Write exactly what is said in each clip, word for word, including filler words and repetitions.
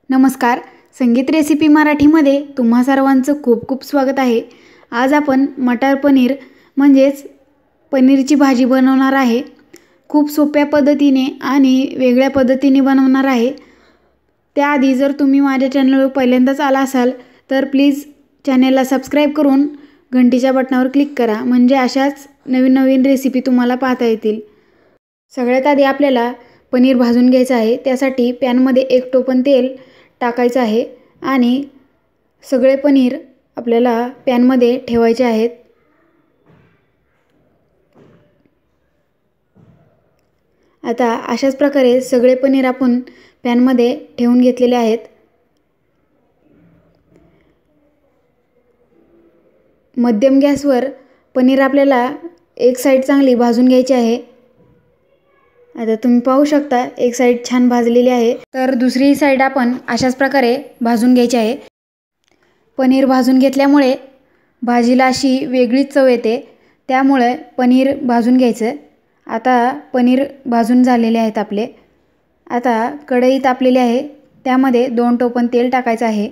नमस्कार, संगीत रेसिपी मराठीमध्ये तुम्हा सर्वांचं खूप खूप स्वागत आहे। आज आपण मटार पनीर म्हणजेच पनीरची भाजी बनवणार आहे। खूप सोप्या पद्धतीने आणि वेगळ्या पद्धतीने बनवणार आहे। त्याआधी जर तुम्ही माझ्या चॅनलवर पहिल्यांदाच आला असाल तर प्लीज चॅनलला सबस्क्राइब करून घंटीच्या बटनावर क्लिक करा, म्हणजे अशाच नवीन नवीन रेसिपी तुम्हाला पाहता येतील। सगळ्यात आधी आपल्याला पनीर भाजून घ्यायचं आहे। त्यासाठी पॅन मध्ये एक टोपण तेल टाकायचं आहे आणि सगळे पनीर आपल्याला पॅन मध्ये ठेवायचे आहेत। आता अशाच प्रकारे सगळे पनीर आपण पॅन मध्ये ठेवून घेतलेले आहेत। मध्यम गॅसवर पनीर आपल्याला एक साइड चांगली भाजून घ्यायची आहे। आता तुम्ही पाहू शकता एक साइड छान भाजलेली आहे, तर दुसरी साइड आपण अशाच प्रकारे भाजून घ्यायची आहे। पनीर भाजून घेतल्यामुळे भाजीला अशी वेगळीच चव येते, त्यामुळे पनीर भाजून घ्यायचं। आता पनीर भाजून झालेले आहेत आपले। आता कढई तापलेली आहे, त्यामध्ये दोन टोपण तेल टाकायचं आहे।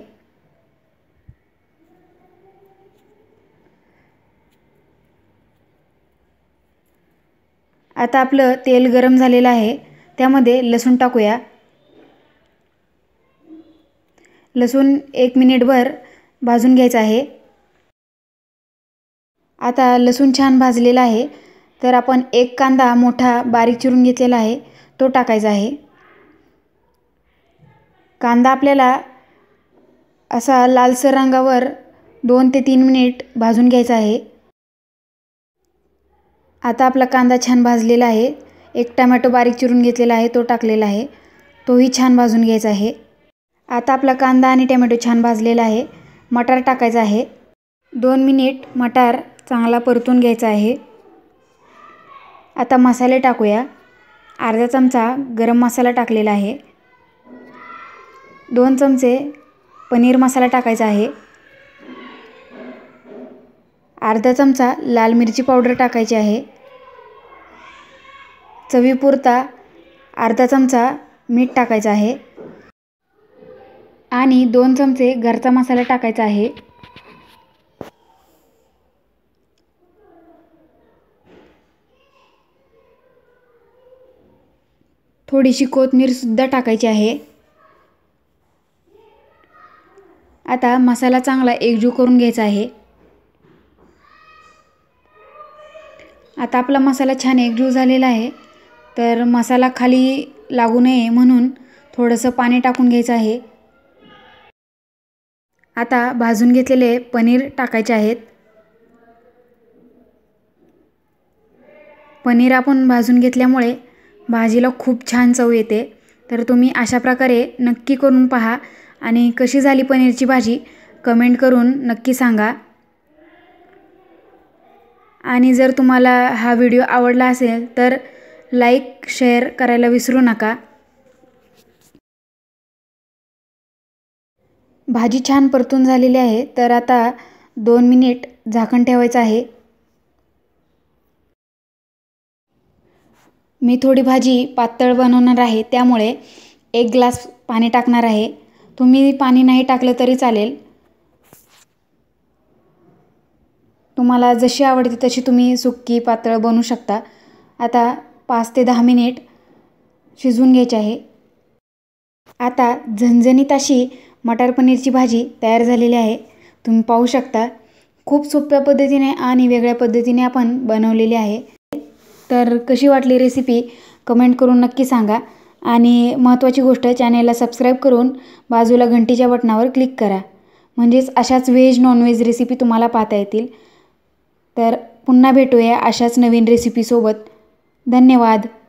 आता आपलं तेल गरम झालेलं आहे, त्यामध्ये लसूण टाकूया। लसूण एक मिनिटभर भाजून घ्यायचं आहे। आता लसूण छान भाजलेला आहे, तर आपण एक कांदा मोठा बारीक चिरून घेतलेला आहे तो टाकायचा आहे। कांदा आपल्याला असा लालसर रंगावर दोन ते तीन मिनिट भाजून घ्यायचा आहे। आता आपला कांदा छान भाजलेला आहे। एक टोमॅटो बारीक चिरून घेतलेला आहे तो टाकलेला आहे, तोही छान भाजून घ्यायचा आहे। आता आपला कांदा आणि टोमॅटो छान भाजलेला आहे। मटार टाकायचा आहे। दोन मिनिट मटार चांगला परतून घ्यायचा आहे। आता मसाले टाकूया। अर्धा चमचा गरम मसाला टाकलेला आहे। दोन चमचे पनीर मसाला टाकायचा आहे। अर्धा चमचा लाल मिरची पावडर टाकायची आहे। चवीपुरता अर्धा चमचा मीठ टाकायचं आहे आणि दोन चमचे घरचा मसाला टाकायचा आहे। थोडीशी कोथिंबीर सुद्धा टाकायची आहे। आता मसाला चांगला एकजीव करून घ्यायचा आहे। आता आपला मसाला छान एकजीव झालेला आहे, तर मसाला खाली लागू नये म्हणून थोडंसं पाणी टाकून घ्यायचं आहे। आता भाजून घेतलेले पनीर टाकायचे आहेत। पनीर आपण भाजून घेतल्यामुळे भाजीला खूप छान चव येते, तर तुम्ही अशा प्रकारे नक्की करून पहा आणि कशी झाली पनीरची भाजी कमेंट करून नक्की सांगा। आणि जर तुम्हाला हा व्हिडिओ आवडला असेल तर लाईक शेअर करायला विसरू नका। भाजी छान परतून झालेली आहे, तर आता दोन मिनिट झाकण ठेवायचं आहे। मी थोडी भाजी पातळ बनवणार आहे, त्यामुळे एक ग्लास पाणी टाकणार आहे। तुम्ही पाणी नाही टाकलं तरी चालेल, तुम्हाला जशी आवडते तशी तुम्ही सुक्की पातळ बनवू शकता। आता पाच ते दहा मिनिट शिजवून घ्यायचे आहे। आता झणझणीत अशी मटार पनीरची भाजी तयार झालेली आहे, तुम्ही पाहू शकता। खूप सोप्या पद्धतीने आणि वेगळ्या पद्धतीने आपण बनवलेली आहे। तर कशी वाटली रेसिपी कमेंट करून नक्की सांगा आणि महत्त्वाची गोष्ट चॅनलला सबस्क्राइब करून बाजूला घंटीच्या बटनावर क्लिक करा, म्हणजेच अशाच व्हेज नॉन व्हेज रेसिपी तुम्हाला पाहता येतील। तर पुन्हा भेटूया अशाच नवीन रेसिपी सोबत। धन्यवाद।